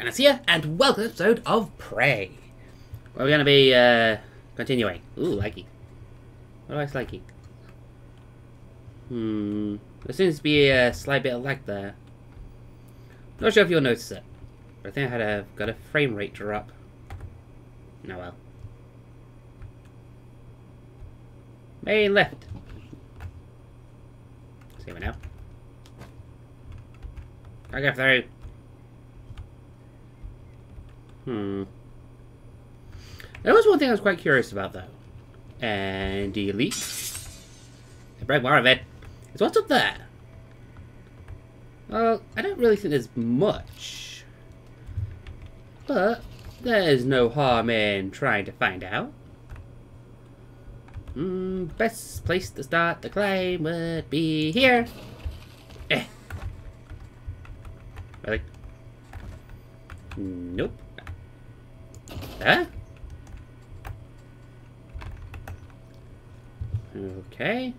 Ranos here, and welcome to an episode of Prey. Where we're going to be continuing. Ooh, likey. What do I likey? There seems to be a slight bit of lag there. Not sure if you'll notice it, but I think I got a frame rate drop. Oh well. Main left. See me now. I go through. There was one thing I was quite curious about though. And delete. I broke more of it. Is what's up there? Well, I don't really think there's much. But there's no harm in trying to find out. Best place to start the climb would be here. Really? Nope. Huh? Okay.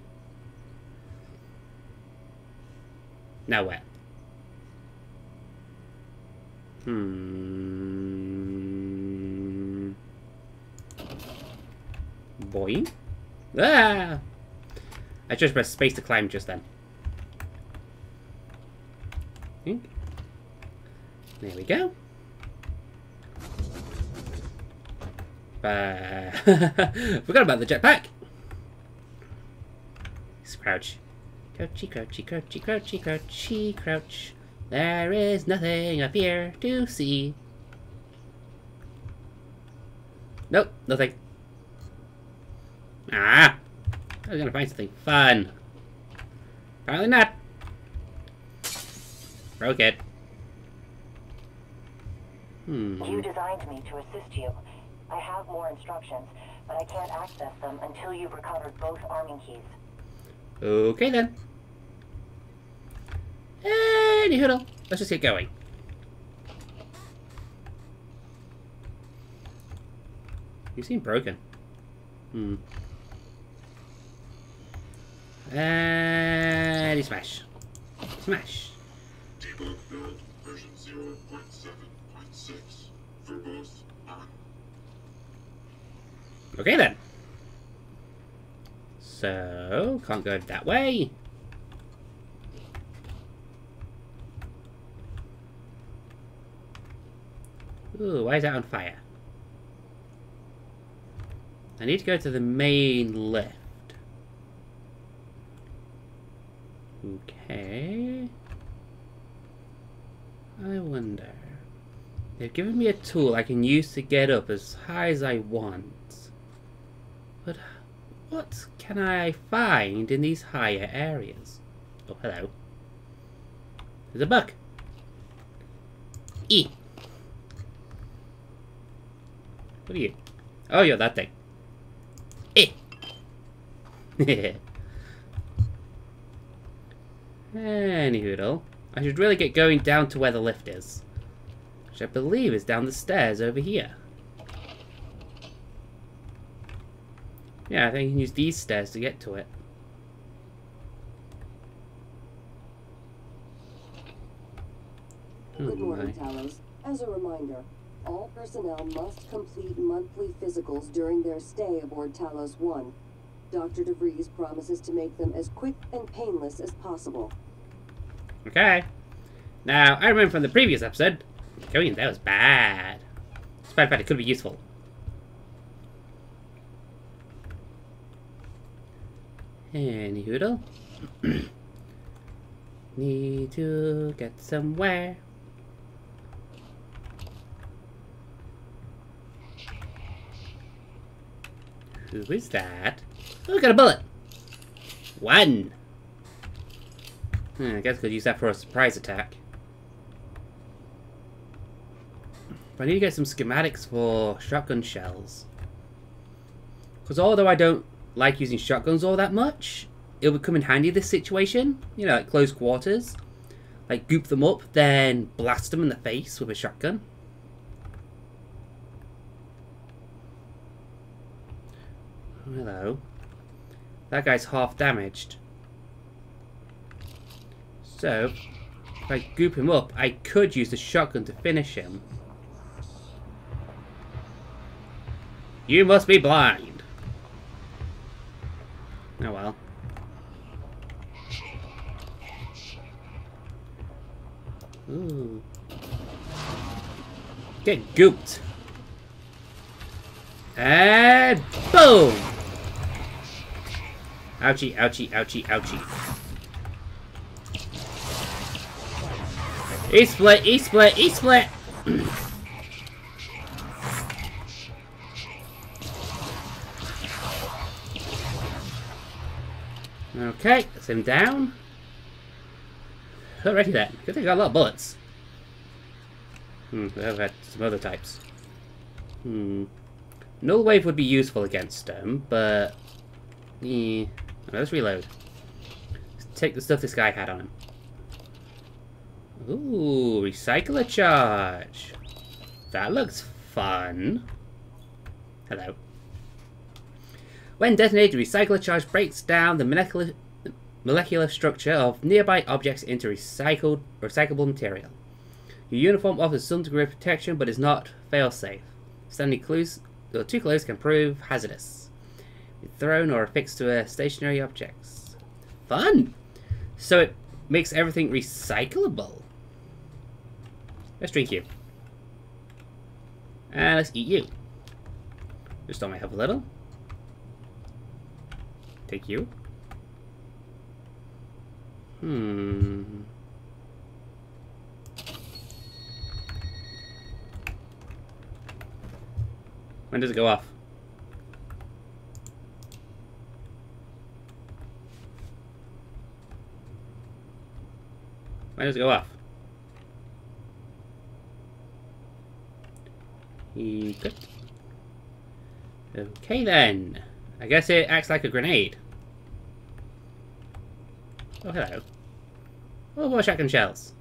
Now where? Boing. Ah! I just pressed space to climb just then. There we go. Forgot about the jetpack. Crouch. Crouchy, crouchy, crouchy, crouchy, crouchy, crouch. There is nothing up here to see. Nope, nothing. Ah! I was gonna find something fun. Apparently not. Broke it. You designed me to assist you. I have more instructions, but I can't access them until you've recovered both arming keys. Okay then. Anyhoodle, let's just get going. You seem broken. And you smash. Smash. Debug build version 0.7.6 for both on. Okay then. So, can't go that way. Ooh, why is that on fire? I need to go to the main lift. Okay. I wonder. They've given me a tool I can use to get up as high as I want. But what can I find in these higher areas? Oh, hello. There's a bug. E. What are you? Oh, you're that thing. Eh. Anyhoodle. I should really get going down to where the lift is. Which I believe is down the stairs over here. Yeah, I think you can use these stairs to get to it. Good morning, Talos. As a reminder, all personnel must complete monthly physicals during their stay aboard Talos 1. Dr. DeVries promises to make them as quick and painless as possible. Okay. Now, I remember from the previous episode, going in there was bad. It's bad, it could be useful. Anyhoodle. Need to get somewhere. Who is that? Oh, got a bullet. One. I guess I could use that for a surprise attack. But I need to get some schematics for shotgun shells. Because although I don't like using shotguns all that much, it would come in handy in this situation. You know, like close quarters. Like goop them up, then blast them in the face with a shotgun. Hello. That guy's half damaged. So, if I goop him up, I could use the shotgun to finish him. You must be blind. Oh well. Ooh. Get gooped. And boom! Ouchie, ouchie, ouchie, ouchie. E-split, E-split, E-split! Okay, that's him down. Alrighty then. Good thing I got a lot of bullets. I've had some other types. Null wave would be useful against them, but... yeah. Let's reload. Let's take the stuff this guy had on him. Ooh, recycler charge. That looks fun. Hello. When detonated, recycler charge breaks down the molecular structure of nearby objects into recyclable material. Your uniform offers some degree of protection, but is not fail-safe. Standing too close can prove hazardous. Be thrown or affixed to stationary objects. Fun! So it makes everything recyclable. Let's drink you. And let's eat you. Restore my health a little. Take you. When does it go off? When does it go off? Good. Okay then. I guess it acts like a grenade. Oh, hello. Oh, more shotgun shells.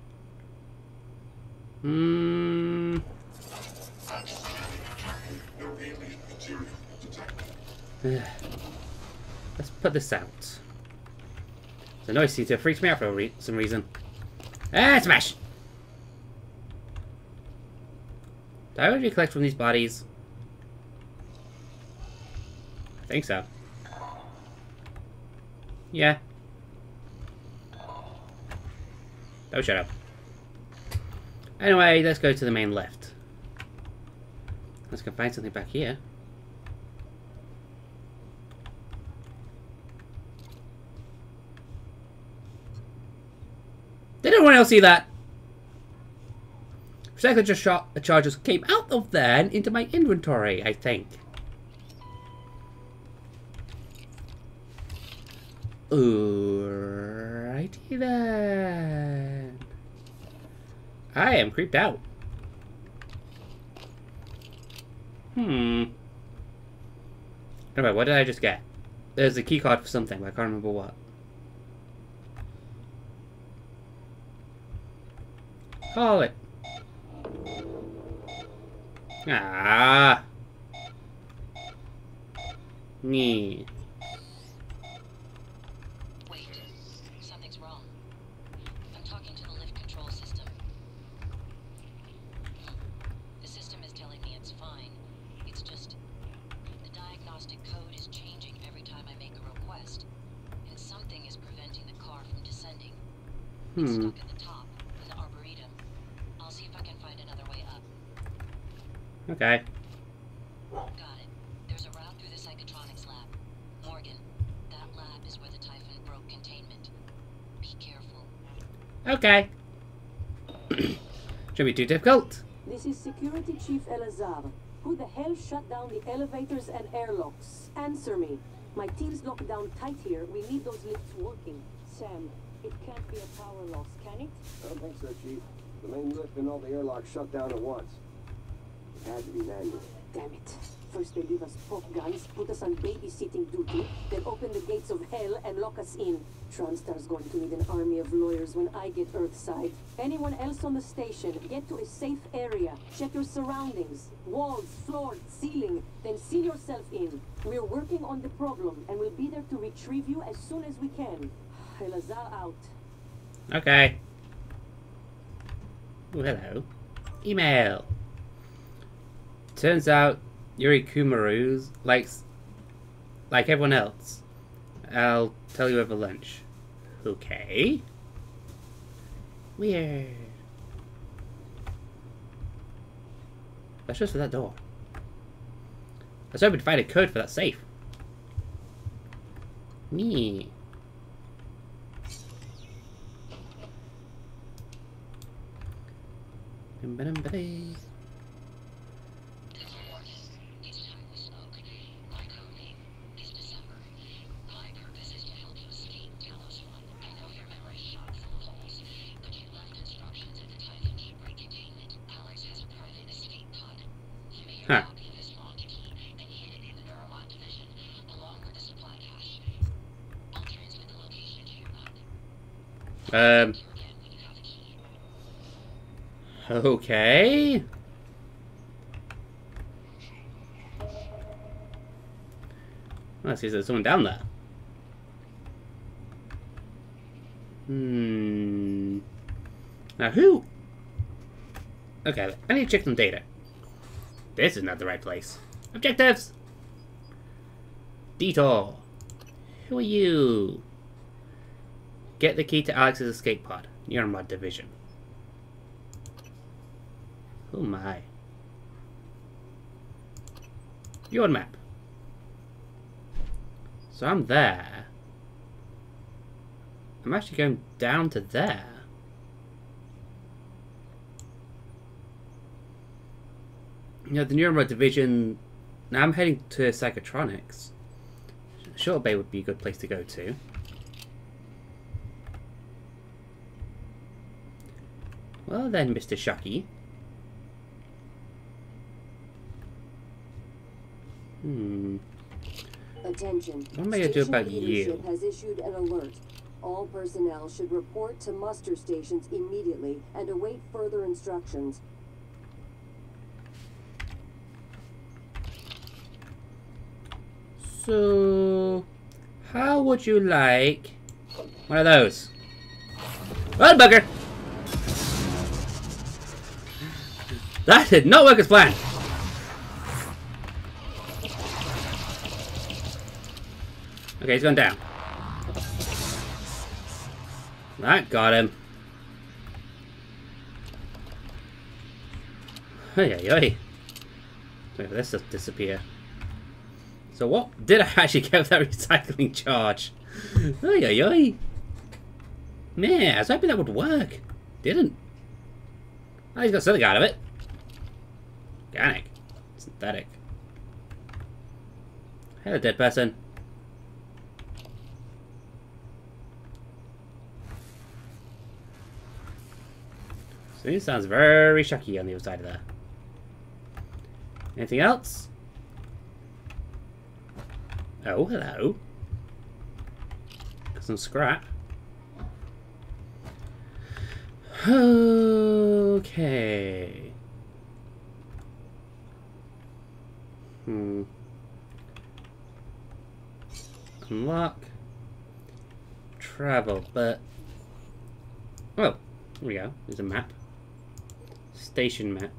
Let's put this out. The noise seems to have freaked me out for some reason. Ah, smash! Do I already collect from these bodies? I think so. Yeah. Oh, shut up. Anyway, let's go to the main left. Let's go find something back here. Did anyone else see that? Recycler charges came out of there and into my inventory, I think. Alrighty then. I am creeped out. Anyway, what did I just get? There's a keycard for something, but I can't remember what. Call it. Ah. Nee. Wait, something's wrong. I'm talking to the lift control system. The system is telling me it's fine. It's just the diagnostic code is changing every time I make a request, and something is preventing the car from descending. It's stuck at the top in the arboretum. I'll see if I can find another way up. Okay. Got it. There's a route through the psychotronics lab. Morgan, that lab is where the Typhon broke containment. Be careful. Okay. Shouldn't be too difficult. This is Security Chief Elazar. Who the hell shut down the elevators and airlocks? Answer me. My team's locked down tight here. We need those lifts working. Sam, it can't be a power loss, can it? I don't think so, Chief. The main lift and all the airlocks shut down at once. It had to be manual. Damn it. First they leave us pop guns, put us on babysitting duty, then open the gates of hell and lock us in. TronStar's going to need an army of lawyers when I get Earthside. Anyone else on the station, get to a safe area. Check your surroundings. Walls, floor, ceiling. Then seal yourself in. We're working on the problem, and we'll be there to retrieve you as soon as we can. Elazar out. Okay. Oh, hello. Email. Turns out Yuri Kumaru's like everyone else. I'll tell you over lunch. Okay. Weird. Let's just for that door. I was hoping to find a code for that safe. Me. Huh. Okay. Well, I see there's someone down there. Now who? Okay, I need to check some data. This is not the right place. Objectives! Detour. Who are you? Get the key to Alex's escape pod. Neuromod division. Oh my. You're on map. So I'm there. I'm actually going down to there. You know, the Neuromod division. Now I'm heading to Psychotronics. Shuttle Bay would be a good place to go to. Well then, Mr. Shocky. Attention. What am I gonna do about Station you? leadership has issued an alert. All personnel should report to muster stations immediately and await further instructions. So, how would you like one of those? Well, bugger! That did not work as planned! Okay, he's gone down. That got him. Oi, oi, oi. Wait for this to disappear. So what did I actually get with that recycling charge? Oi, oi, oi. Man, I was hoping that would work. Didn't. Oh, he's got something out of it. Organic. Synthetic. Hello, dead person. So he sounds very shocky on the other side of there. Anything else? Oh, hello. Got some scrap. Okay. Unlock. Travel, but... Oh, here we go. There's a map. Station map.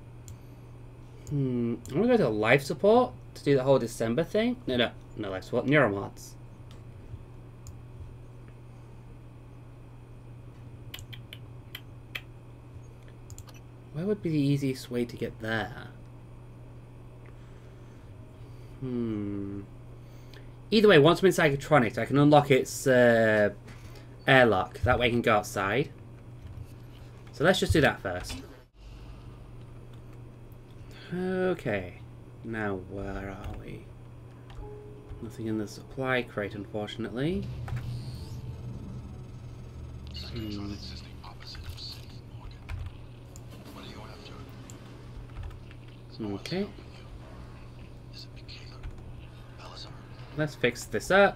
I'm gonna go to life support to do the whole December thing. No life support. Neuromods. Where would be the easiest way to get there? Either way, once I'm in Psychotronics, I can unlock its airlock. That way I can go outside. So let's just do that first. Okay. Now, where are we? Nothing in the supply crate, unfortunately. Okay. Let's fix this up.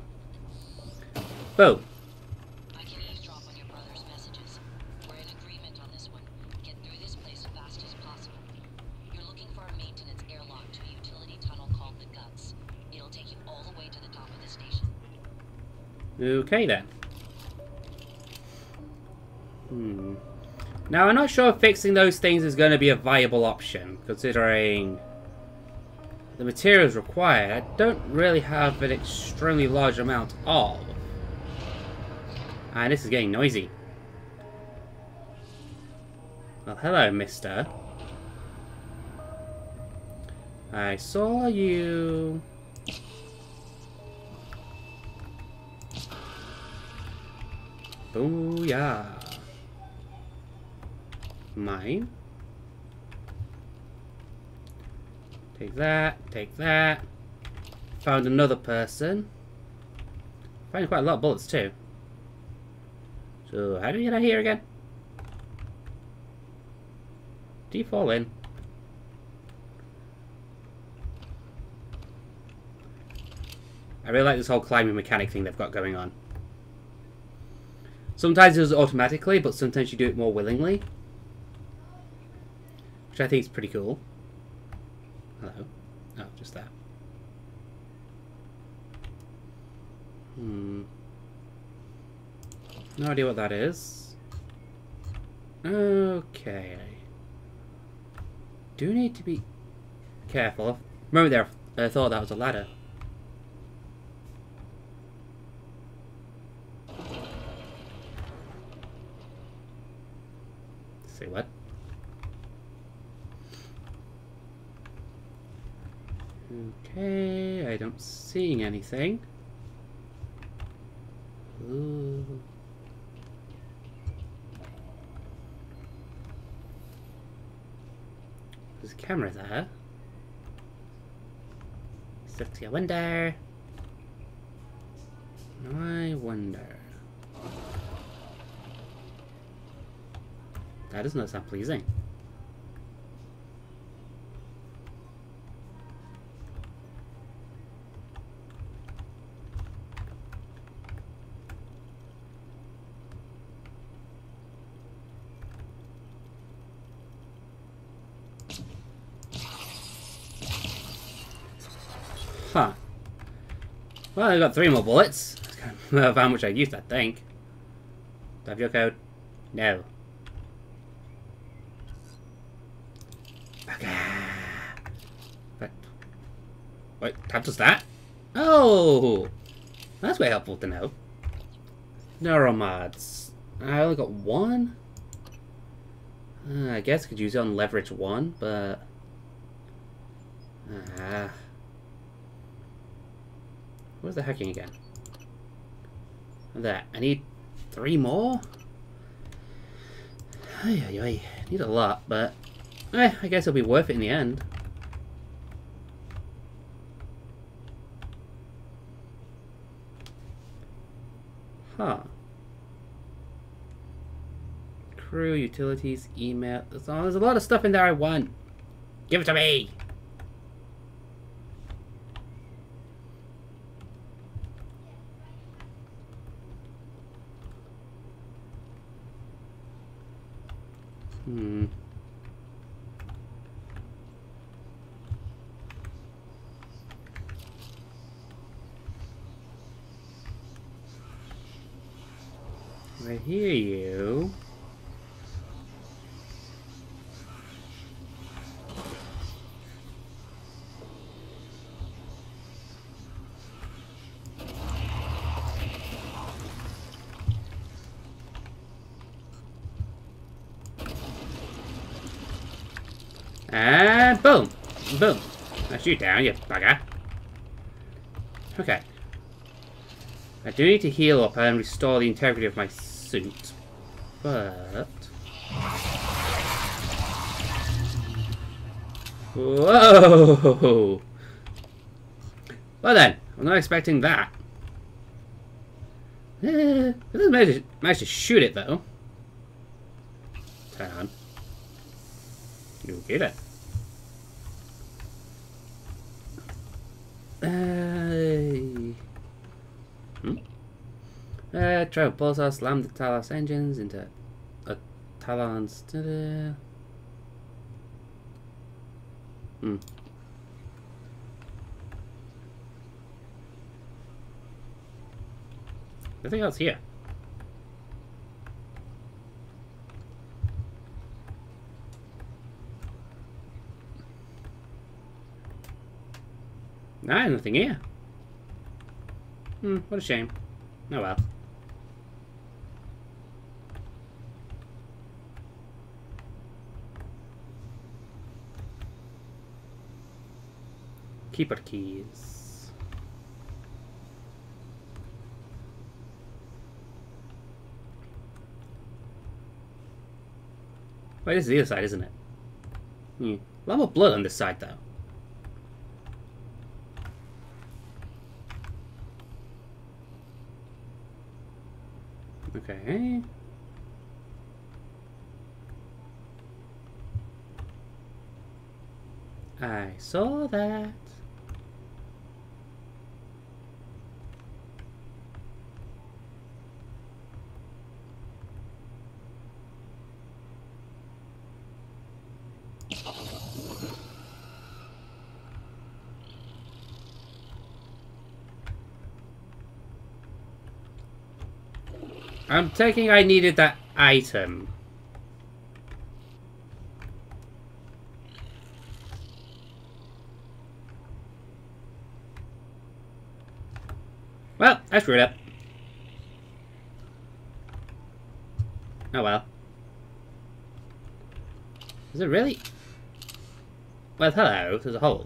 Boom. I can eavesdrop on your brother's messages. We're in agreement on this one. Get through this place as fast as possible. You're looking for a maintenance airlock to a utility tunnel called the Guts. It'll take you all the way to the top of the station. Now, I'm not sure if fixing those things is going to be a viable option, considering the materials required. I don't really have an extremely large amount of. And this is getting noisy. Well, hello, mister. I saw you. Booyah. Mine. Take that, take that. Found another person. Found quite a lot of bullets too. So, how do we get out here again? Do you fall in? I really like this whole climbing mechanic thing they've got going on. Sometimes it does it automatically, but sometimes you do it more willingly. Which I think is pretty cool. Hello. Oh, just that. No idea what that is. Okay. Do need to be careful. Remember there, I thought that was a ladder. Say what? Okay, I don't see anything. Ooh. There's a camera there. Stuck to a window. I wonder. That does not sound pleasing. Huh. Well, I got 3 more bullets. That's kind of how much I used, I think. Do I have your code? No. But what tab does that? Oh, that's very helpful to know. Neuromods. I only got 1. I guess I could use it on leverage 1, but where's the hacking again? That I need 3 more. I need a lot, but I guess it'll be worth it in the end. Huh. Crew, utilities, email. There's a lot of stuff in there I want. Give it to me! I hear you. And boom! Boom! That's you down, you bugger. Okay. I do need to heal up and restore the integrity of my suit. But whoa! Well then, I'm not expecting that. It doesn't manage to shoot it though. Turn on. You get it. Try to pulsar, slam the Talos engines into a Talon's. Nothing else here. Nah, nothing here. What a shame. Oh well. Keeper keys. Wait, this is the other side, isn't it? A lot more blood on this side, though. Okay. I saw that. I'm taking I needed that item. Well, I screwed up. Oh well. Is it really? Well, hello, there's a hole.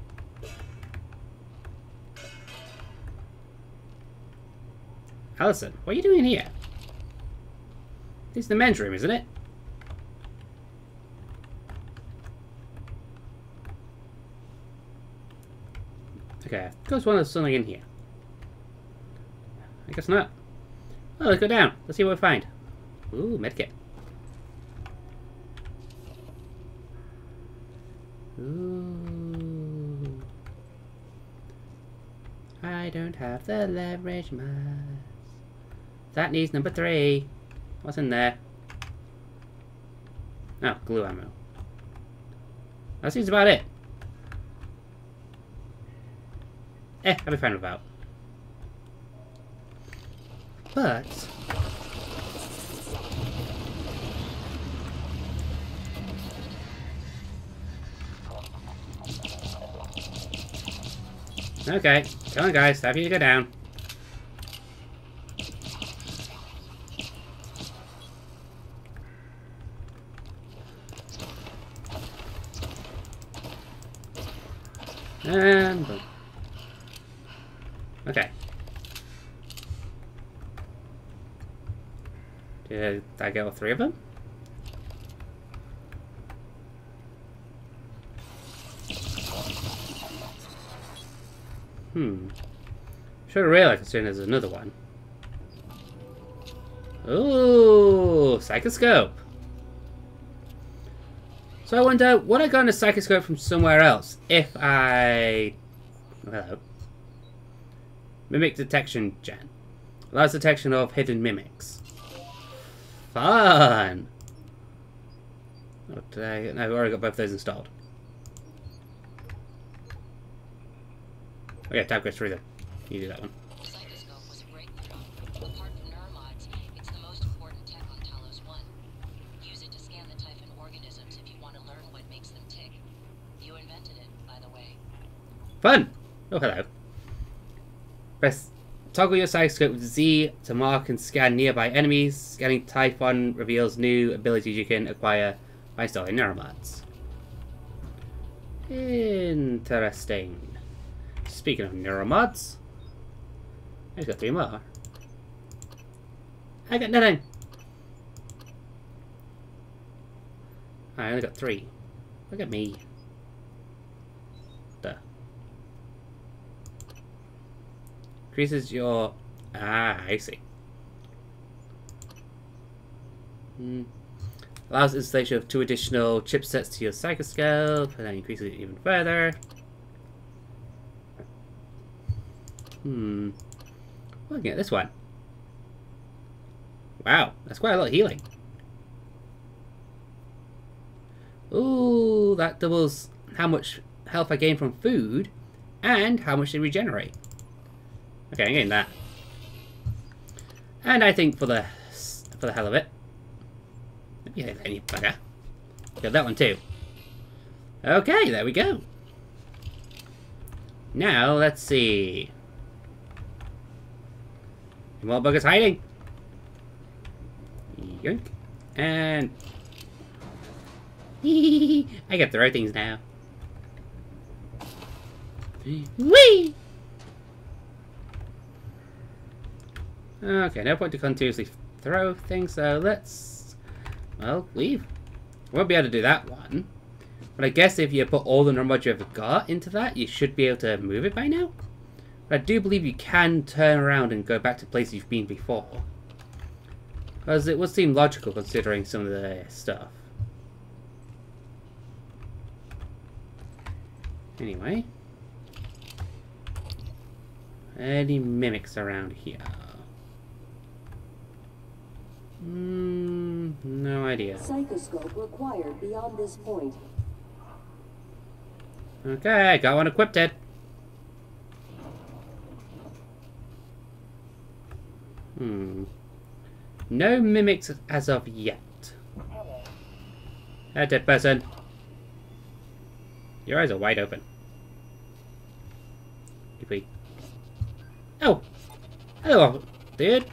Allison, what are you doing here? This is the men's room, isn't it? Okay, goes one of something in here. I guess not. Oh, let's go down. Let's see what we find. Ooh, medkit. Ooh. I don't have the leverage mask. That needs number 3. What's in there? Oh, glue ammo. That seems about it. I'll be fine without. But... okay, come on guys, time for you to go down. And boom. Okay. Did I get all 3 of them? Should have realized as soon as there's another one. Ooh, psychoscope. So I wonder, would I got a psychoscope from somewhere else if I... hello. Mimic detection gen. Allows detection of hidden mimics. Fun! Oh, did no, I've already got both of those installed. Okay, time goes through them. You do that one. The psychoscope was a breakthrough. Apart from neuromods, it's the most important tech on Talos 1. Use it to scan the Typhon organisms if you want to learn what makes them tick. You invented it, by the way. Fun! Oh, hello. Press toggle your psychoscope with Z to mark and scan nearby enemies. Scanning Typhon reveals new abilities you can acquire by installing neuromods. Interesting. Speaking of neuromods, I just got 3 more. I got nothing. I only got 3. Look at me. Duh. Increases your... ah, I see. Allows installation of 2 additional chipsets to your psychoscope, and then increases it even further. Looking at this one. Wow, that's quite a lot of healing. Ooh, that doubles how much health I gain from food and how much they regenerate. Okay, I'm getting that. And I think for the hell of it, yeah, any bugger. Got that one too. Okay, there we go. Now, let's see. More buggers hiding. Yoink. And... I get the right things now. Whee! Okay, no point to continuously throw things, so let's... Well, leave. Won't be able to do that one. But I guess if you put all the knowledge you ever got into that, you should be able to move it by now. But I do believe you can turn around and go back to places you've been before. Because it would seem logical considering some of the stuff. Anyway. Any mimics around here? No idea. Psychoscope required beyond this point. Okay, got one equipped it. No mimics as of yet. Hey, dead person. Your eyes are wide open. If we... Oh! Hello, dude.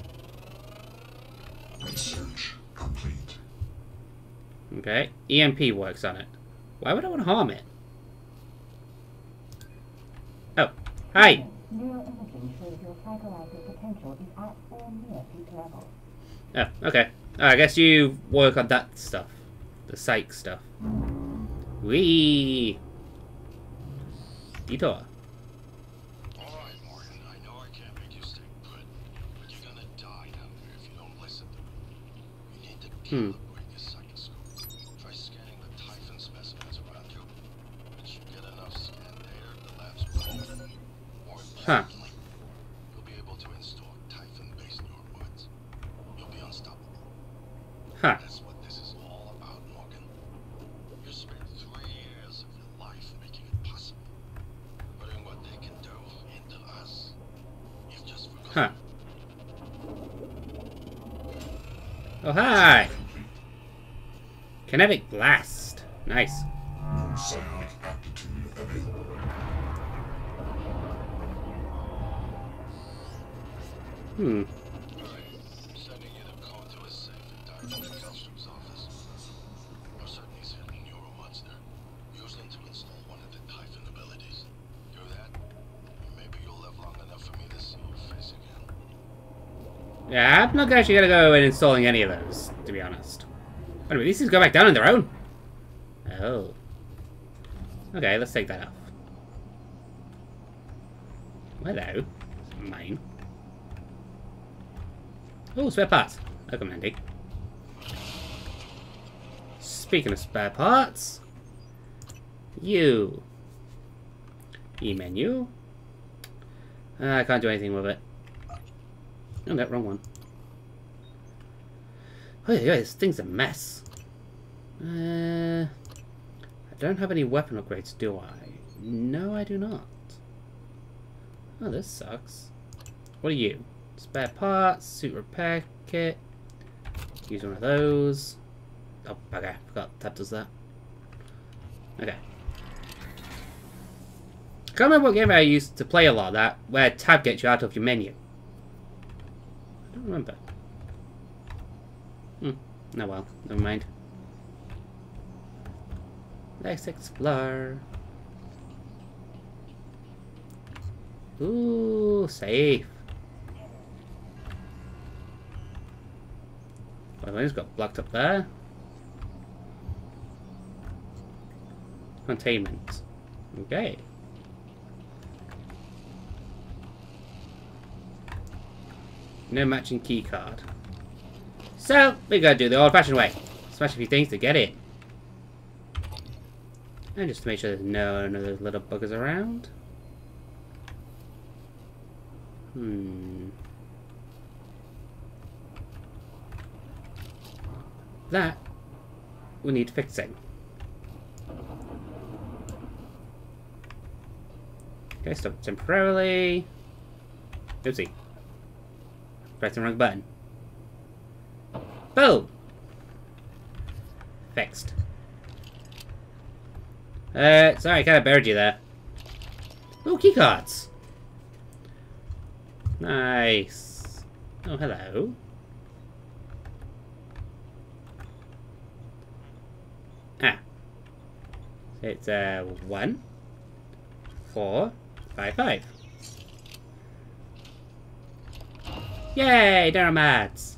Search complete. Okay, EMP works on it. Why would I want to harm it? Oh, hi! Neuroimaging shows your psychoactive potential is at or near peak level. Oh, okay. I guess you work on that stuff. The psych stuff. Wee! Detour. Alright, Morgan, I know I can't make you stay put, but you're gonna die down there if you don't listen to me. You need to calibrate your psychoscope. Try scanning the Typhon specimens around you. Once you get enough scan data, the labs will open. More importantly, you'll be able to install Typhon-based neurobots. You'll be unstoppable. Huh. That's what this is all about, Morgan. You spent 3 years of your life making it possible. Putting what they can do into us. You've just forgotten. Huh. Oh, hi! Kinetic Blast. Nice. No psionic aptitude available. Hmm. Sending you the code to a safe in Dr. Kelstrom's office. Most certainly he's hidden neurobots there. Use them to install one of the Typhon abilities. Do that, and maybe you'll live long enough for me to see your face again. Yeah, I'm not actually gonna go in installing any of those, to be honest. Anyway, these things go back down on their own. Oh. Okay, let's take that off. Hello. Mine. Oh, spare parts. That'll come handy. Speaking of spare parts, E-menu. I can't do anything with it. Oh, no, wrong one. Oh yeah, this thing's a mess. I don't have any weapon upgrades, do I? No, I do not. Oh, this sucks. What are you? Spare parts, suit repair kit. Use one of those. Oh, okay, forgot tab does that. Okay. I can't remember what game I used to play a lot of that, where tab gets you out of your menu. I don't remember. Oh well, never mind. Let's explore. Ooh, safe. Well, it's got blocked up there. Containment. Okay. No matching key card. So, we gotta do the old-fashioned way. Smash a few things to get in. And just to make sure there's no other little buggers around. That we need fixing. Okay, stop temporarily. Oopsie. Press the wrong button. Boom! Fixed. Sorry, I kind of buried you there. Oh, keycards! Nice. Oh, hello. Ah. It's 1, 4, 5, 5. Yay, Neuromads!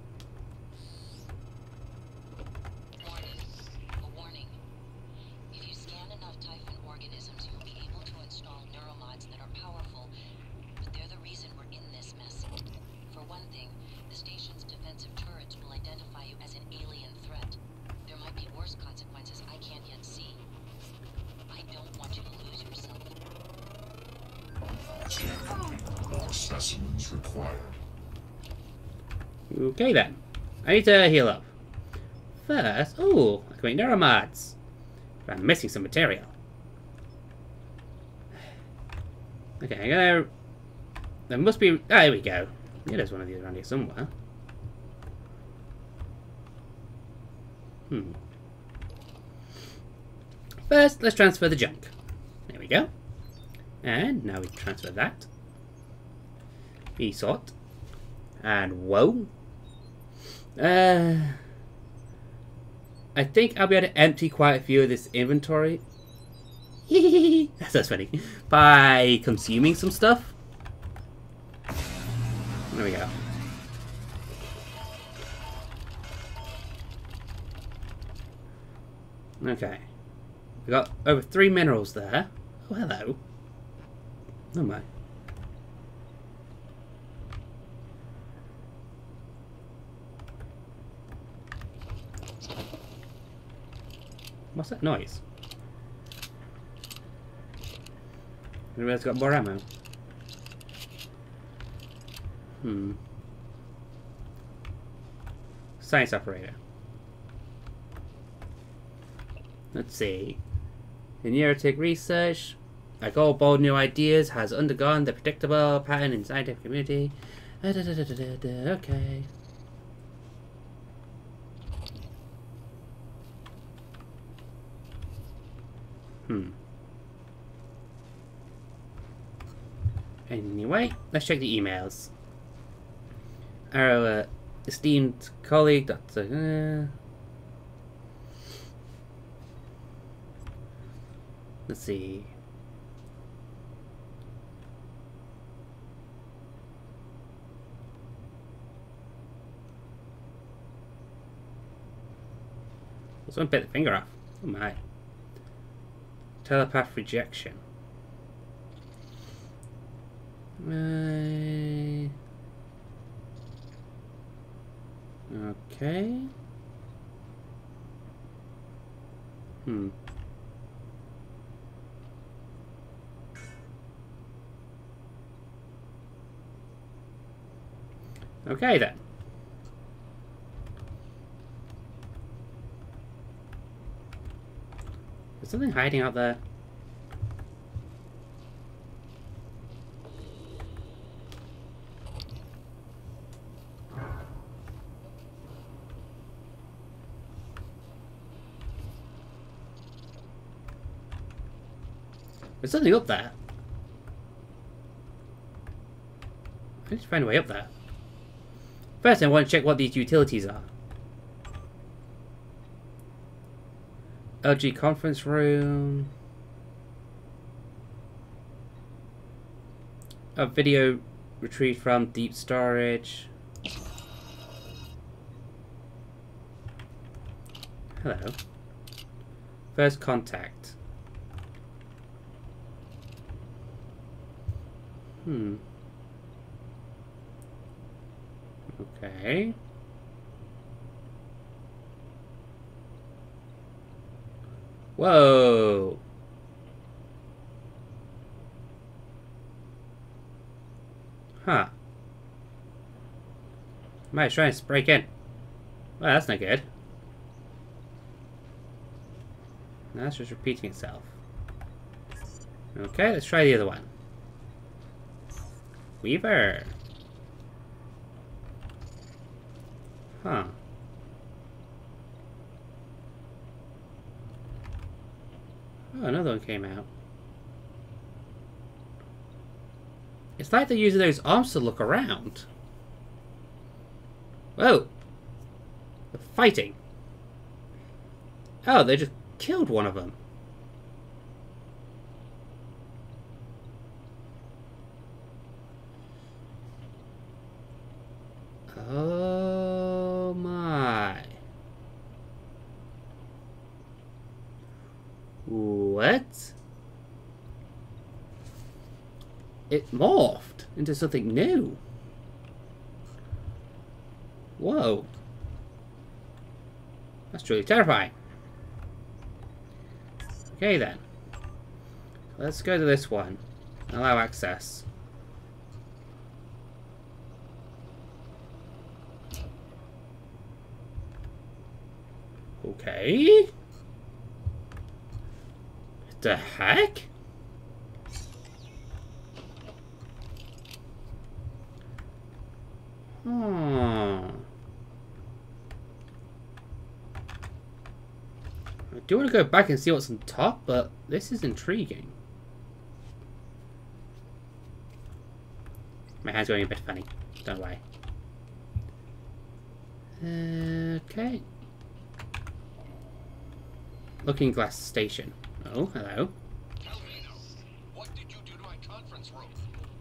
A warning. If you scan enough Typhon organisms, you'll be able to install neuromods that are powerful, but they're the reason we're in this mess. For one thing, the station's defensive turrets will identify you as an alien threat. There might be worse consequences I can't yet see. I don't want you to lose yourself. Scan complete. More specimens required. Okay then. I need to heal up. First, oh, I can make neuromods. But I'm missing some material. Okay, I'm gonna... There must be... Ah, there we go. Yeah, there's one of these around here somewhere. First, let's transfer the junk. There we go. And now we transfer that. E-sort. And whoa. I think I'll be able to empty quite a few of this inventory. That's funny. By consuming some stuff. There we go. Okay. We got over 3 minerals there. Oh, hello. Oh my. What's that noise? Anybody else got more ammo? Science operator. Let's see. In neurotic research, like all bold new ideas, has undergone the predictable pattern in scientific community. Okay. Anyway, let's check the emails. Our esteemed colleague, Dr. Let's see. Someone bit the finger off. Oh my. Telepath rejection. Okay. Okay then. There's something hiding out there. There's something up there. I need to find a way up there. First, I want to check what these utilities are. LG conference room. A video retrieved from deep storage. Hello. First contact. Okay. Whoa. Huh. Might try to break in. Well, that's not good. That's just repeating itself. Okay, let's try the other one. Weaver. Huh. Oh, another one came out. It's like they're using those arms to look around. Whoa! They're fighting. Oh, they just killed one of them. Oh my. What? It morphed into something new. Whoa. That's truly terrifying. Okay then. Let's go to this one. Allow access. Okay. The heck? I do want to go back and see what's on top, but this is intriguing. My hand's going a bit funny. Don't worry. Okay. Looking glass station. Oh, hello. Calvino, what did you do to my conference room?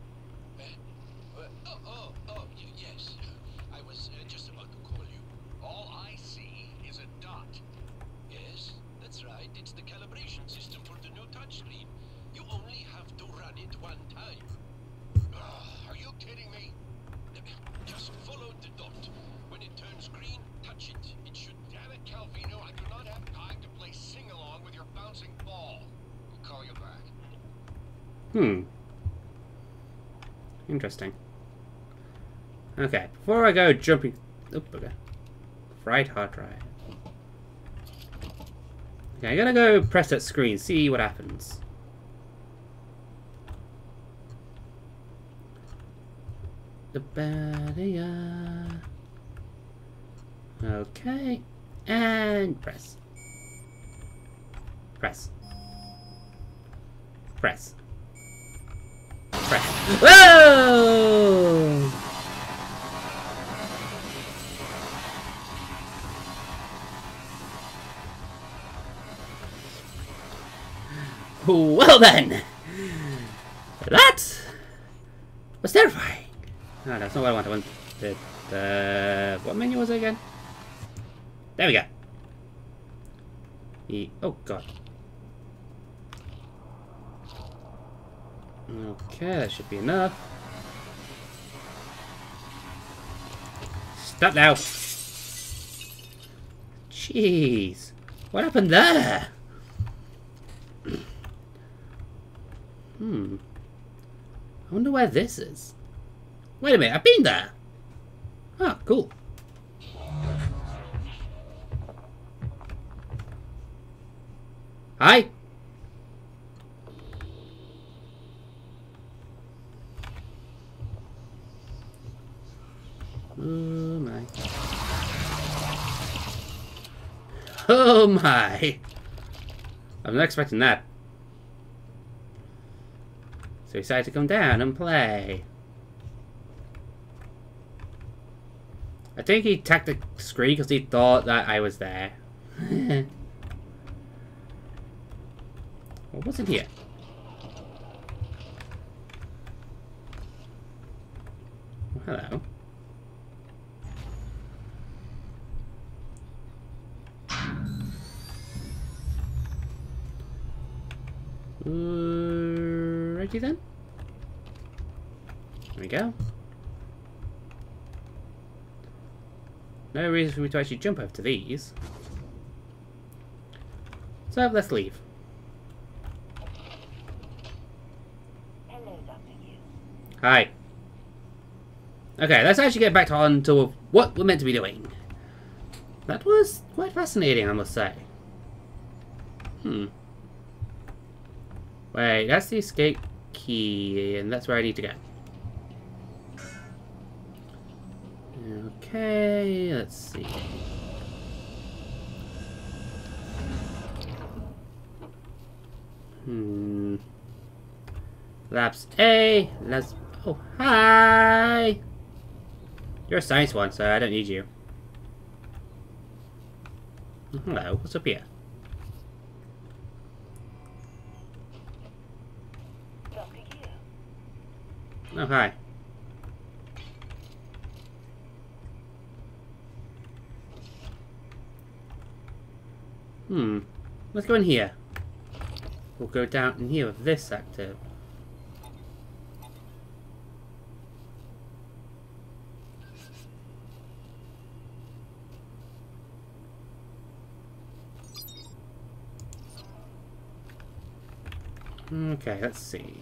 Yes. I was just about to call you. All I see is a dot. Yes, that's right. It's the calibration system for the new touchscreen. You only have to run it one time. Are you kidding me? Just follow the dot. When it turns green, touch it. It should. Damn it, Calvino, I do not have time to play sing-along with your bouncing ball. We'll call you back. Interesting. Okay, before I go jumping... Oh, okay. Fried hard drive. Okay, I'm gonna go press that screen, see what happens. Okay, and press. Press. Press. Press. Whoa! Well then! That was terrifying. No, that's not what I want. I wanted the... what menu was it again? There we go. Oh god. Okay, that should be enough. Stop now. Jeez. What happened there? I wonder where this is. Wait a minute, I've been there. Oh, cool. Hi. Oh my. Oh my. I'm not expecting that. So he decided to come down and play. I think he tapped the screen because he thought that I was there. What was in here? Oh, hello. Righty then. There we go. No reason for me to actually jump over to these. So let's leave. Hello, Dr. Yu. Hi. Okay, let's actually get back on to what we're meant to be doing. That was quite fascinating, I must say. Wait, that's the escape key, and that's where I need to go. Okay, let's see. Labs A, labs... Oh, hi! You're a science one, so I don't need you. Hello, what's up here? Oh, hi. Let's go in here. We'll go down in here with this active. Okay, let's see.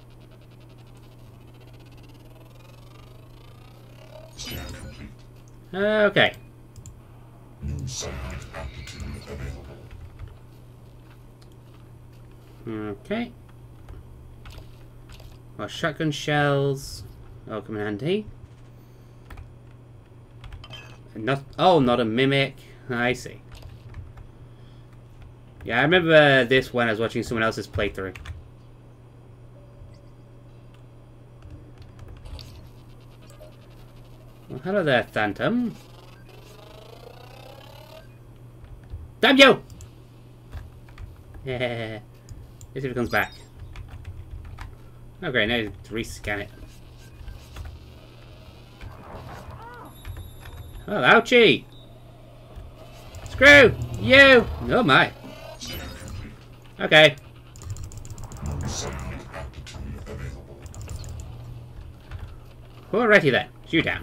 Scan complete. Okay. New satellite aptitude available. Okay. Well, shotgun shells. Oh, come in handy. Not. Oh, not a mimic. I see. Yeah, I remember this when I was watching someone else's playthrough. Well, hello there, Phantom. Damn you! Yeah. Let's see if it comes back. Oh great, now you have to rescan it. Oh, ouchie! Screw you! Oh my. Scan complete. Okay. New satellite aptitude available. Alrighty then. Shoot down.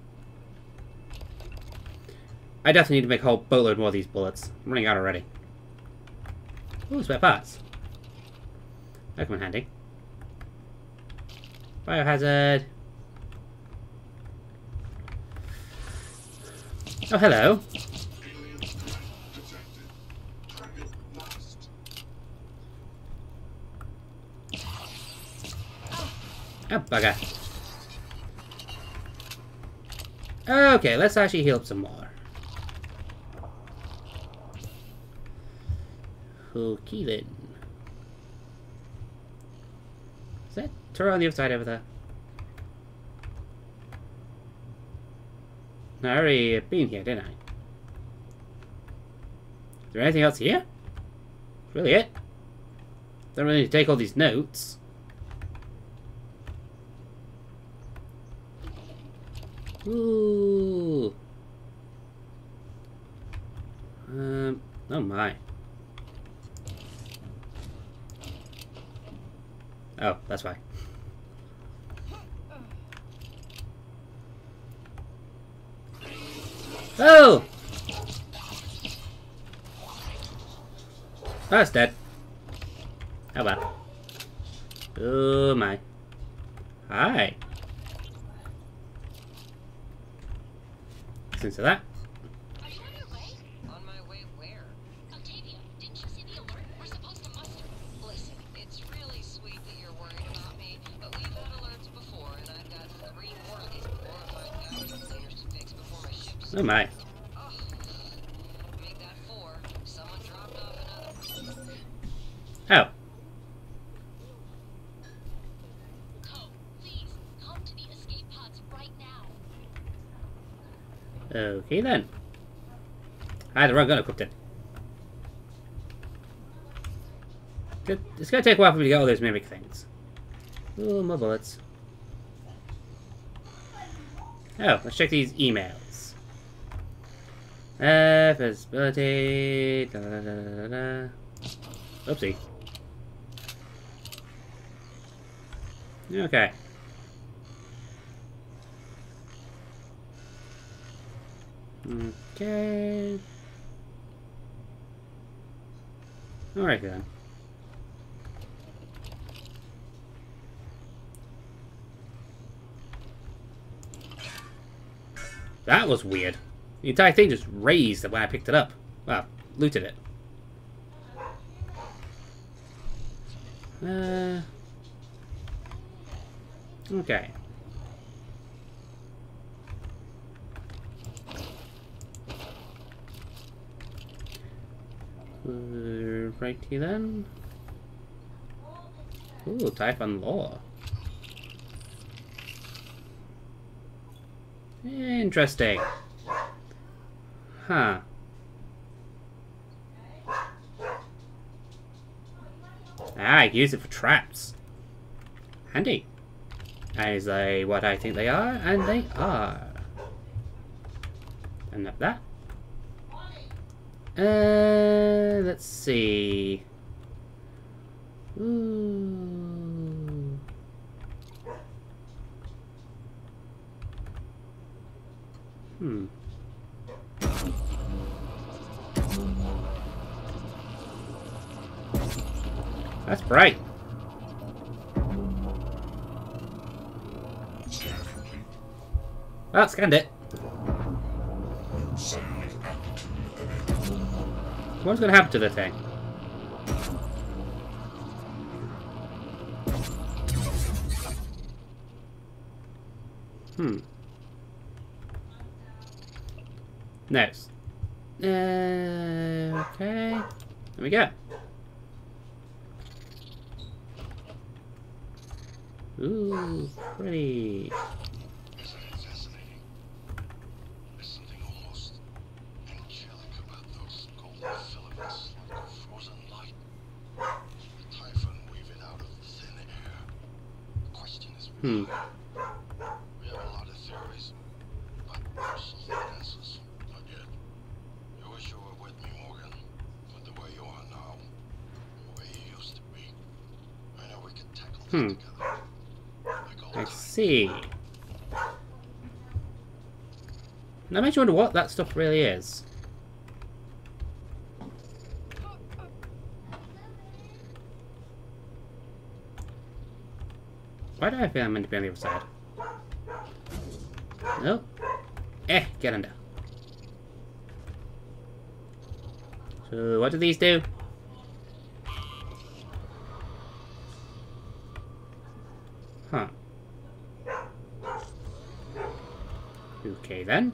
I definitely need to make a whole boatload more of these bullets. I'm running out already. Ooh, spare parts. That come in handy. Biohazard. Oh, hello. Oh, bugger. Okay, let's actually heal up some more. Okay then. Is that turret on the other side over there? No, I already been here, didn't I? Is there anything else here? That's really it. Don't really need to take all these notes. Ooh. Oh my. Oh, that's why. Oh! That's dead. Oh well. Oh my. Hi. Listen to that. Are you on your way? On my way where? Octavia, didn't you see the alert? We're supposed to muster. Listen, it's really sweet that you're worried about me, but we've had alerts before, and I've got 3 more of these glorified vacuum cleaners to fix before my ship's... Oh my. Oh, make that 4. Someone dropped off another. Oh. Code, please, come to the escape pods right now. Okay then. I had the wrong gun equipped in. It's gonna take a while for me to get all those mimic things. Oh, more bullets. Oh, let's check these emails. Visibility. Da, da, da, da, da. Oopsie. Okay. Okay. Alright then. That was weird. The entire thing just raised when I picked it up. Well, looted it. Okay. Righty then. Ooh, type on law. Interesting. Huh. Ah, I can use it for traps. Handy. As they what I think they are, and they are. And not that. Let's see. Ooh. That's bright. Scan complete. Well, scanned it. New satellite aptitude available. What's going to happen to the thing? Next. Okay. There we go. Ooh, pretty. Isn't it fascinating? There's something almost angelic about those golden filaments, like frozen light. The typhoon weave it out of thin air. The question is why? We have a lot of theories, but no solid answers. Not yet. You wish you were with me, Morgan. But the way you are now, the way you used to be, I know we could tackle this together. I see. Now, makes you wonder what that stuff really is. Why do I feel I'm meant to be on the other side? Nope. Get under. So, what do these do? Huh. Okay then.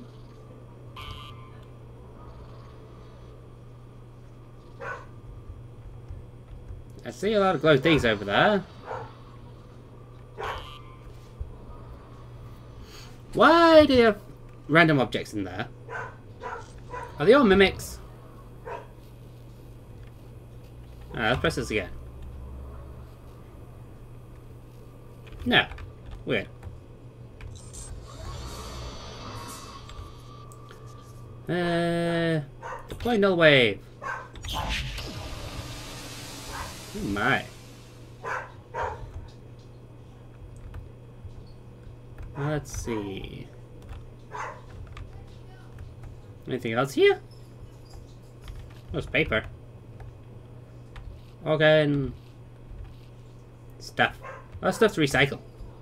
I see a lot of glow things over there. Why do you have random objects in there? Are they all mimics? Let's press this again. No. Weird. Deploy null wave. Oh my. Let's see. Anything else here? What's paper? Organ. Stuff. Oh, stuff to recycle.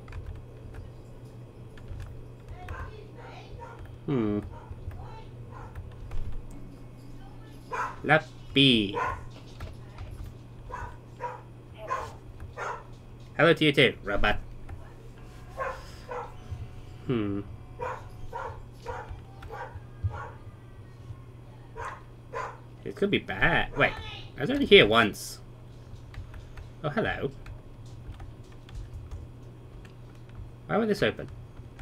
Lappy. Hello to you too, robot. It could be bad. Wait, I was already here once. Oh, hello. Why would this open?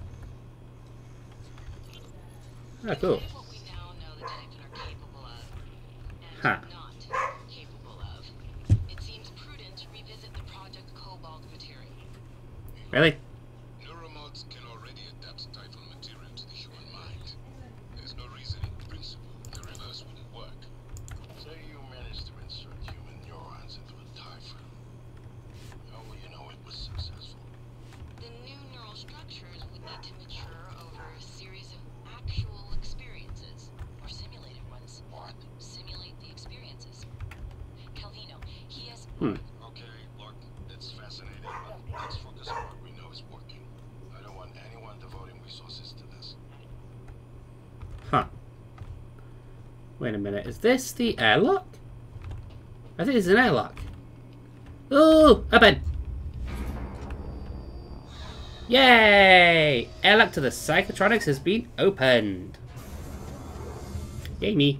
Oh, cool. What we now know the Typhon are capable of, and Huh. not capable of, it seems prudent to revisit the Project Cobalt material. Really? Neuromods can already adapt Typhon material to the human mind. There's no reason in principle the reverse wouldn't work. Say you managed to insert human neurons into a Typhon. How will you know it was successful? The new neural structures would need to mature over a series of actual experiences, or simulated ones. What? Simulate the experiences. Calvino, he has... Okay, look, it's fascinating, but let's focus on what we know is working. I don't want anyone devoting resources to this. Huh. Wait a minute. Is this the airlock? I think it's an airlock. Ooh! Open! Yay! Airlock to the psychotronics has been opened. Yay me.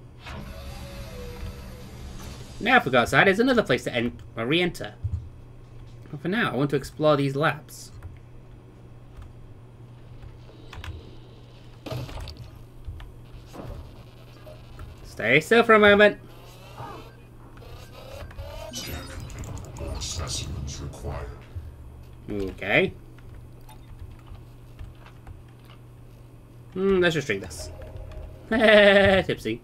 Now if we go outside, there's another place to re-enter. But for now, I want to explore these labs. Stay still for a moment. Scan complete. More specimens required. Okay. Let's just drink this. Tipsy.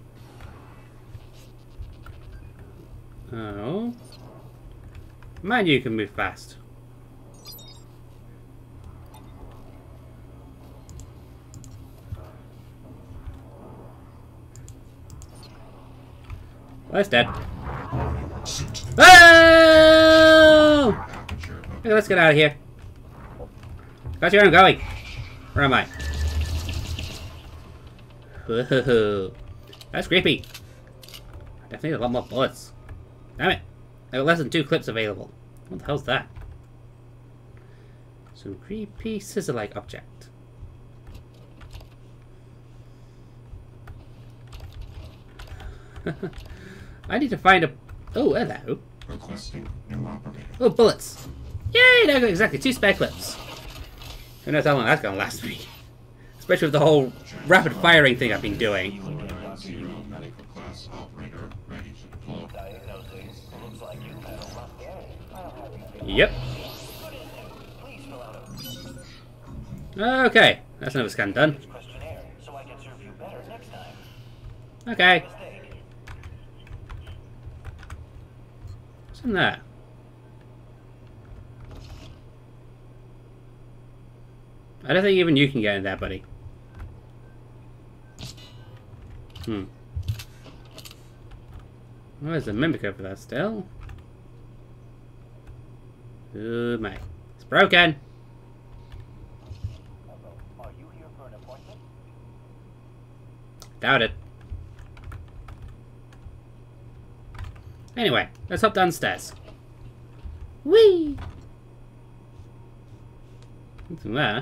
Oh. Man, you can move fast. Well, that's dead. Oh! Okay, let's get out of here. Got where I'm going. Where am I? Whoa. That's creepy. Definitely a lot more bullets. Damn it. I got less than 2 clips available. What the hell's that? Some creepy scissor-like object. I need to find a... Oh, hello. Requesting new operator. Oh, bullets. Yay! Now I got exactly 2 spare clips. Who knows how long that's gonna last me. Especially with the whole rapid firing thing I've been doing. Zero medical class operator ready to deploy. Yep. Okay, that's another scan done. Okay. What's in there? I don't think even you can get in there, buddy. Oh, there's a mimic over there still. Oh my. It's broken! Are you here for an appointment? Doubt it. Anyway, let's hop downstairs. Whee! What's in there?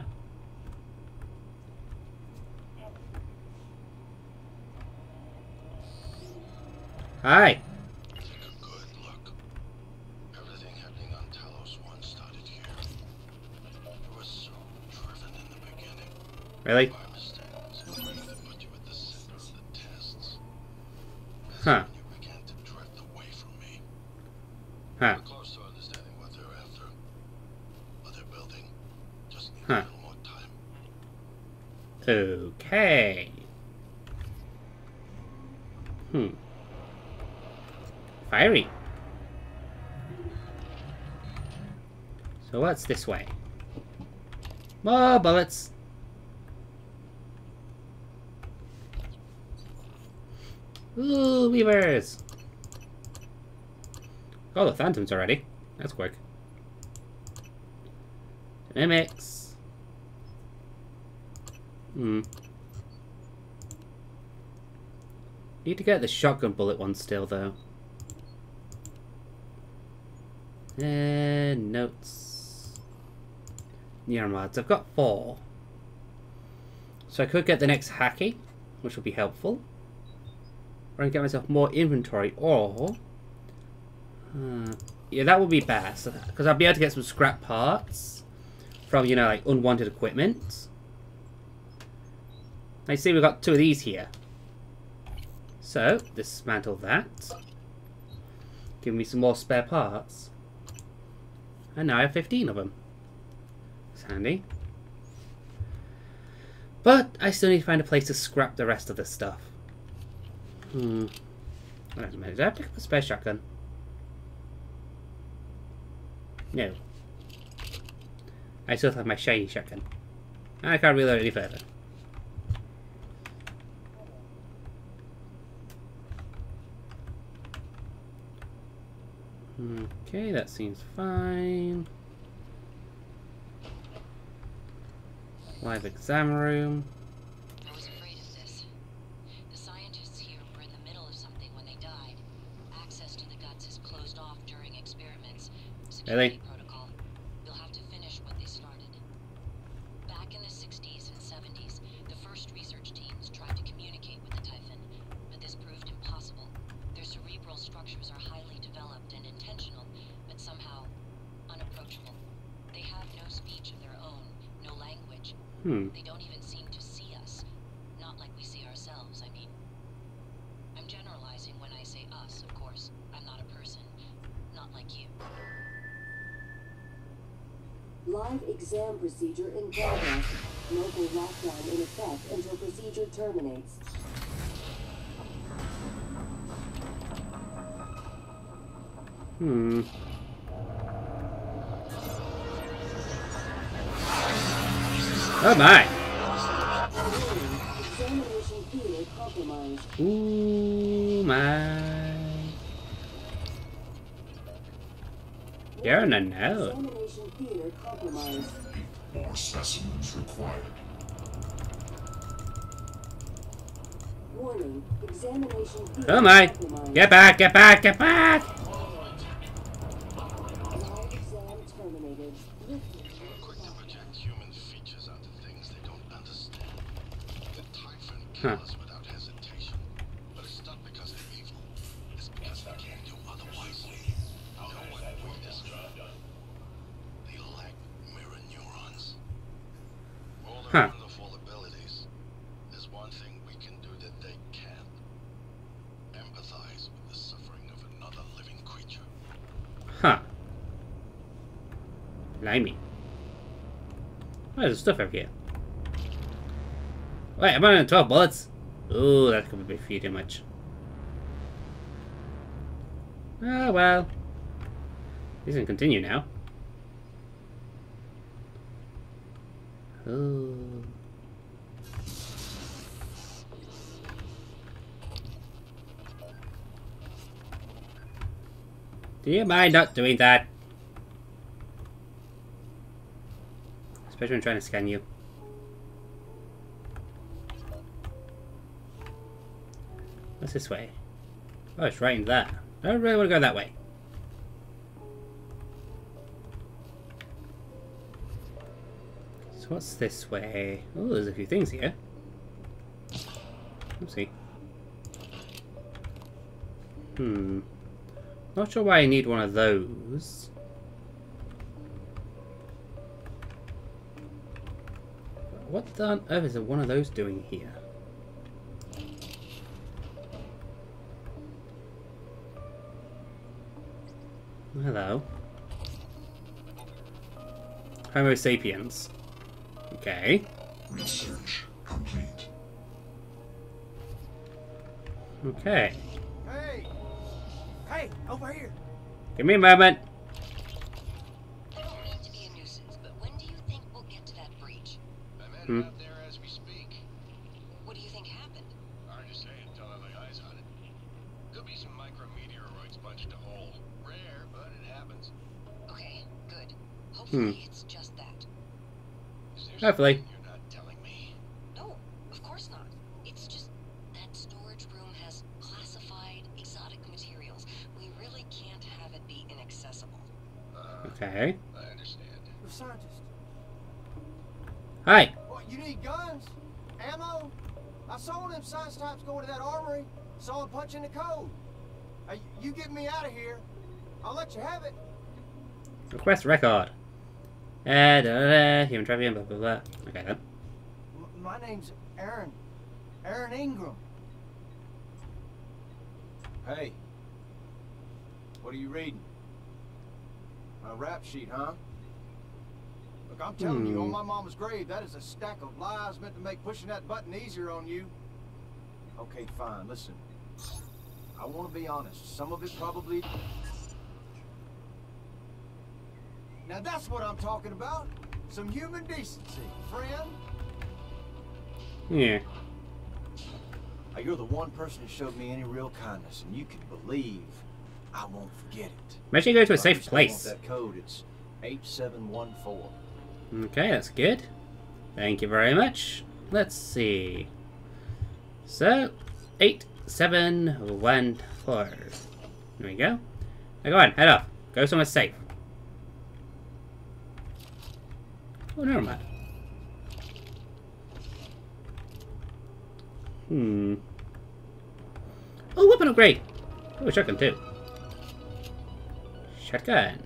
Hi! I think I'm good. Look, everything happening on Talos 1 started here. It was so driven in the beginning. Really? My mistake was afraid to put you at the center of the tests. Huh. You began to drift away from me. Huh. We're close to understanding what they're after. What they're building. Just need Huh. a little more time. Okay. Fiery. So what's this way? More bullets. Ooh, weavers. Oh, the phantoms already. That's quick. Mimics. Need to get the shotgun bullet one still, though. Notes. Neon mods. I've got 4. So I could get the next hacky, which would be helpful. Or I can get myself more inventory, or... yeah, that would be best. Because I'll be able to get some scrap parts from, you know, like unwanted equipment. I see we've got 2 of these here. So, dismantle that. Give me some more spare parts. And now I have 15 of them. It's handy. But I still need to find a place to scrap the rest of this stuff. Wait a minute, did I pick up a spare shotgun? No. I still have my shiny shotgun. And I can't reload any further. Okay, that seems fine. Live exam room. I was afraid of this. The scientists here were in the middle of something when they died. Access to the guts is closed off during experiments. Security protocol. You'll have to finish what they started. Back in the 60s and 70s, the first research teams tried to communicate with the Typhon, but this proved impossible. Their cerebral structures are highly developed and intentional, but somehow unapproachable. They have no speech of their own, no language. They don't even seem to see us. Not like we see ourselves, I mean. Live exam procedure in progress. Local lockdown in effect until procedure terminates. Oh my! Examination theater compromised. Ooh my! You're in a node. Examination theater compromised. More specimens required. Warning. Examination theater Oh my! compromised. Get back! Get back! Get back! Live exam terminated. Quick to project human features onto things they don't understand. The Typhon Huh. kills without hesitation. But it's not because they're evil. It's because they can't do otherwise. Know what we discovered? They lack mirror neurons. All their wonderful abilities. There's one thing we can do that they can't. Empathize with the suffering of another living creature. Huh. Blimey. Oh, there's stuff over here. Wait, I'm on 12 bullets. Ooh, that could be a few too much. Oh well. These can continue now. Ooh. Do you mind not doing that? Especially when I'm trying to scan you. What's this way? Oh, it's right into that. I don't really want to go that way. So what's this way? Oh, there's a few things here. Oopsie. Not sure why I need one of those. What on earth is one of those doing here? Hello. Homo sapiens. Okay. Research complete. Okay. Hey! Hey, over here! Give me a moment. I don't mean to be a nuisance, but when do you think we'll get to that breach? I'm headed out there as we speak. What do you think happened? Hard to say until I lay eyes on it. Could be some micrometeoroids punched a hole. Rare, but it happens. Okay, good. Hopefully it's just that. Is there Hopefully. something you're not telling me? No, of course not. It's just that storage room has classified exotic materials. We really can't have it be inaccessible. Okay. I understand. The scientist. Hi. What, you need guns? Ammo? I saw them science types going to that armory. Saw them punching the code. You get me out of here. I'll let you have it. Request record. Human trafficking, blah blah blah. Okay then. My name's Aaron. Aaron Ingram. Hey. What are you reading? A rap sheet, huh? Look, I'm telling you, on my mama's grave, that is a stack of lies meant to make pushing that button easier on you. Okay, fine. Listen. I want to be honest. Some of it probably... Now that's what I'm talking about. Some human decency, friend. Yeah. Now, you're the one person who showed me any real kindness, and you can believe I won't forget it. Make sure you go to a I safe just place. want that code. It's 8714. Okay, that's good. Thank you very much. Let's see. So, 8714. There we go. Now go on, head off. Go somewhere safe. Oh, never mind. Oh, weapon upgrade! Oh, shotgun too. Shotgun.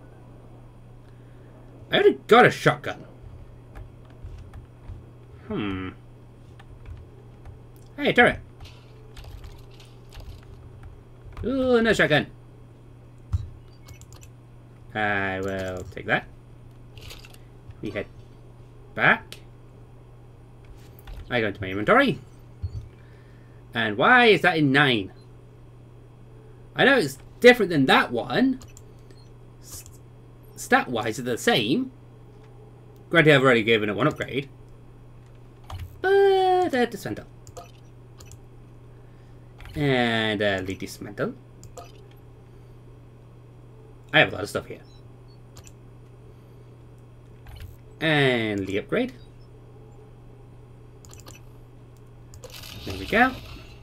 I already got a shotgun. Hey, turret. Ooh, no shotgun. I will take that. We head back. I go into my inventory. And why is that in 9? I know it's different than that one. Stat-wise, it's the same. Granted, I've already given it 1 upgrade. But dismantle. And lead dismantle. I have a lot of stuff here. And the upgrade. There we go.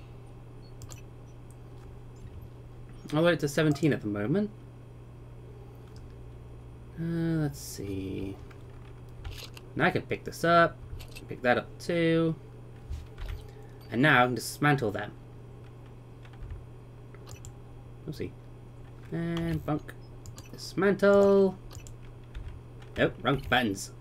All the way to 17 at the moment. Let's see. Now I can pick this up. Pick that up too. And now I can dismantle them. We'll see. And bunk. Dismantle. Nope, wrong buttons.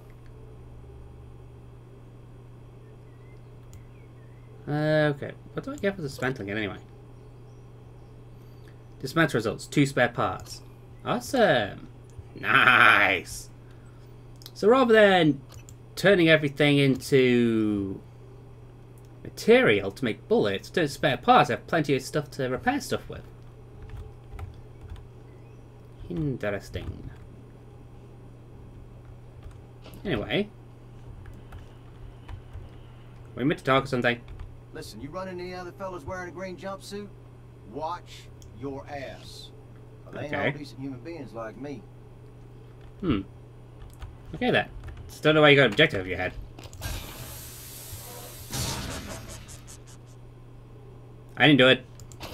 Okay, what do I get for dismantling it anyway? Dismantle results, 2 spare parts. Awesome! Nice! So rather than turning everything into material to make bullets, to spare parts, I have plenty of stuff to repair stuff with. Interesting. Anyway. We meant to talk or something. Listen, you run into any other fellas wearing a green jumpsuit? Watch your ass. Well, they ain't all decent human beings like me. Okay then. Still don't know why you got an objective over your head. I didn't do it.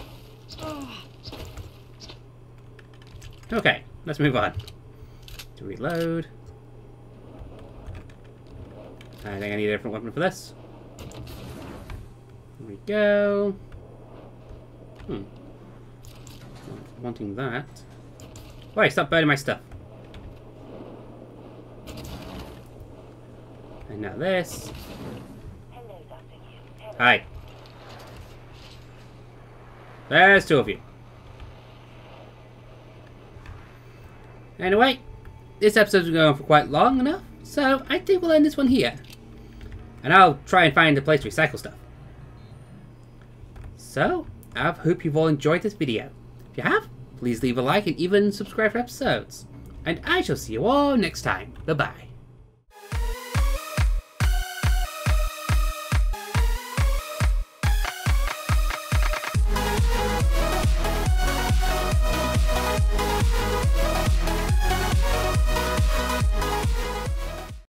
Okay, let's move on. To reload. I think I need a different weapon for this. There we go. Wanting that. Wait, stop burning my stuff. And now this. Hi. There's 2 of you. Anyway, this episode's been going on for quite long enough, so I think we'll end this one here. And I'll try and find a place to recycle stuff. So, I hope you've all enjoyed this video. If you have, please leave a like and even subscribe for episodes. And I shall see you all next time. Bye-bye.